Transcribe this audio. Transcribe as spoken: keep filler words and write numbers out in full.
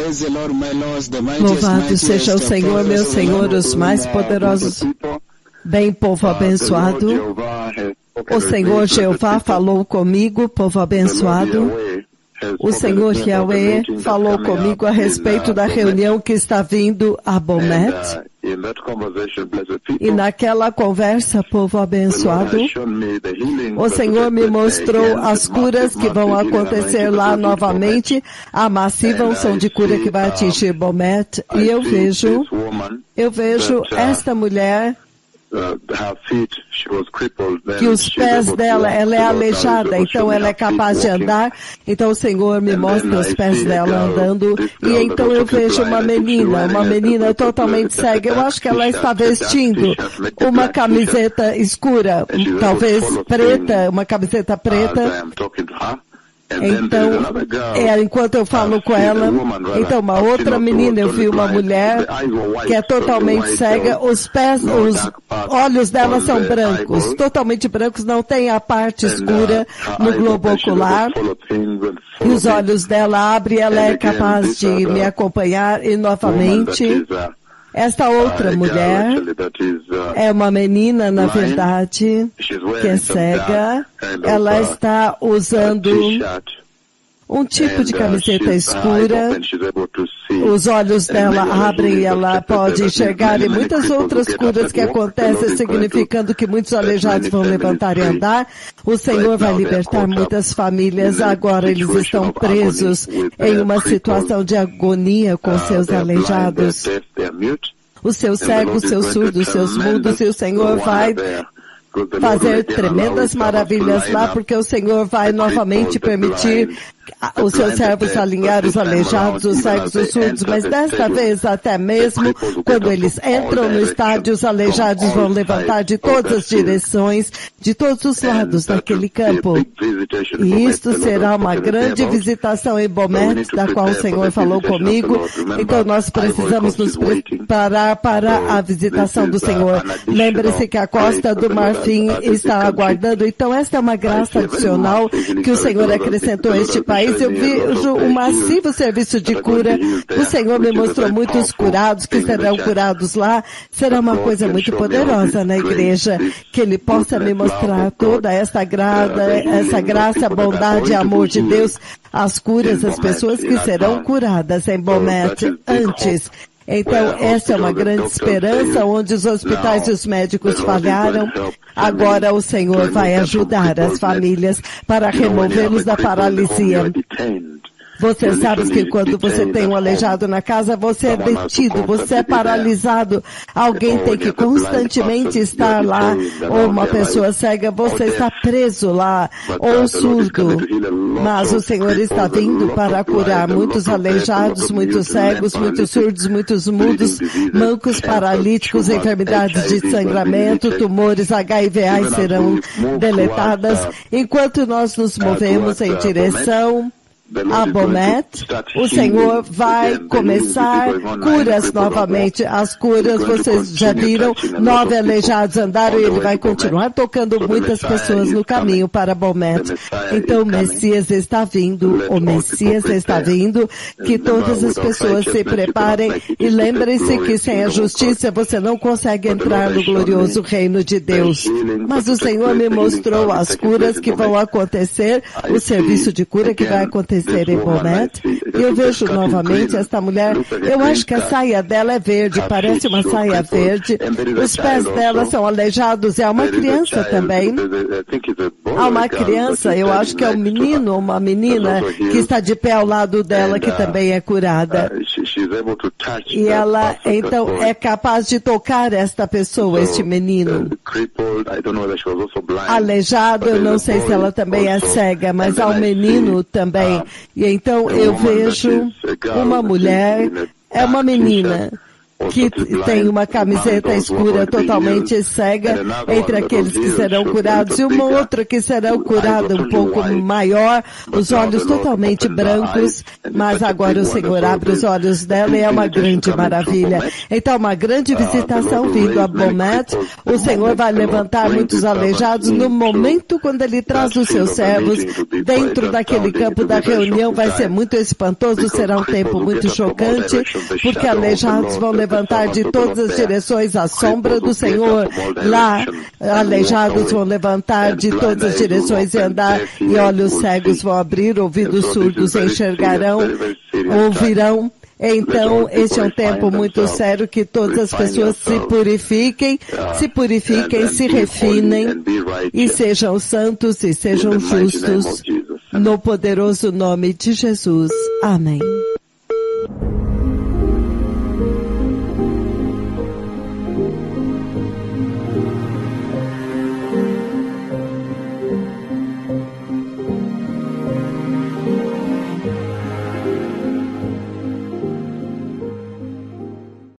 Louvado seja o Senhor, meu Senhor, os mais poderosos. Bem, povo abençoado. O Senhor Jeová falou comigo, povo abençoado. O Senhor Yahweh falou comigo a respeito da reunião que está vindo a Bomet. E naquela conversa, povo abençoado, o Senhor me mostrou as curas que vão acontecer lá novamente. A massiva unção de cura que vai atingir Bomet. E eu vejo, eu vejo esta mulher que os pés dela, ela é aleijada, então ela é capaz de andar. Então o Senhor me mostra os pés dela andando, e então eu vejo uma menina, uma menina totalmente cega. Eu acho que ela está vestindo uma camiseta escura, talvez preta, uma camiseta preta. Então, é, enquanto eu falo com ela, então uma outra menina, eu vi uma mulher que é totalmente cega, os pés, os olhos dela são brancos, totalmente brancos, não tem a parte escura no globo ocular, e os olhos dela abrem e ela é capaz de me acompanhar. E novamente, esta outra mulher é uma menina, na verdade, que é cega. Ela está usando um tipo de camiseta escura. Os olhos dela abrem e ela pode enxergar, e muitas outras curas que acontecem, significando que muitos aleijados vão levantar e andar. O Senhor vai libertar muitas famílias. Agora eles estão presos em uma situação de agonia com seus aleijados, os seus cegos, os seus surdos, os seus mudos, e o Senhor vai fazer tremendas maravilhas lá, porque o Senhor vai novamente permitir os seus servos alinhar os aleijados, os cegos, os surdos, mas desta vez até mesmo quando eles entram no estádio, os aleijados vão levantar de todas as direções, de todos os lados daquele campo. E isto será uma grande visitação em Bomet, da qual o Senhor falou comigo. Então nós precisamos nos preparar para a visitação do Senhor. Lembre-se que a Costa do Marfim está aguardando. Então esta é uma graça adicional que o Senhor acrescentou a este país. Eu vejo um massivo serviço de cura. O Senhor me mostrou muitos curados que serão curados lá. Será uma coisa muito poderosa na igreja, que Ele possa me mostrar toda esta grada, essa graça, bondade e amor de Deus, as curas, as pessoas que serão curadas em Bomet antes. Então, essa é uma grande esperança, onde os hospitais e os médicos falharam. Agora o Senhor vai ajudar as famílias para removê-los da paralisia. Você sabe que quando você tem um aleijado na casa, você é detido, você é paralisado. Alguém tem que constantemente estar lá. Ou uma pessoa cega, você está preso lá. Ou surdo. Mas o Senhor está vindo para curar muitos aleijados, muitos cegos, muitos surdos, muitos mudos, mancos, paralíticos, enfermidades de sangramento, tumores, H I V A serão deletadas. Enquanto nós nos movemos em direção a Bomet, o Senhor vai começar curas novamente. As curas, vocês já viram, nove aleijados andaram, e Ele vai continuar tocando muitas pessoas no caminho para Bomet. Então o Messias está vindo, o Messias está vindo, que todas as pessoas se preparem, e lembrem-se que sem a justiça você não consegue entrar no glorioso reino de Deus. Mas o Senhor me mostrou as curas que vão acontecer, o serviço de cura que vai acontecer em Bomet. E eu vejo novamente esta mulher, eu acho que a saia dela é verde, parece uma saia verde, os pés dela são aleijados, e há uma criança também. Há uma criança, eu acho que é um menino ou uma menina, que está de pé ao lado dela, que também é curada. E ela, então, é capaz de tocar esta pessoa, este menino. Aleijado, eu não sei se ela também é cega, mas há um menino também. E então eu vejo uma mulher, é uma menina, que tem uma camiseta escura totalmente cega, entre aqueles que serão curados, e uma outra que será curada um pouco maior, os olhos totalmente brancos, mas agora o Senhor abre os olhos dela e é uma grande maravilha. Então, uma grande visitação vindo a Bomet, o Senhor vai levantar muitos aleijados no momento quando Ele traz os seus servos dentro daquele campo da reunião. Vai ser muito espantoso, será um tempo muito chocante, porque aleijados vão levantar de todas as direções a sombra do Senhor. Lá, aleijados vão levantar de todas as direções e andar, e olhos cegos vão abrir, ouvidos surdos enxergarão, ouvirão. Então, este é um tempo muito sério, que todas as pessoas se purifiquem, se purifiquem, se refinem, e sejam santos e sejam justos, no poderoso nome de Jesus. Amém.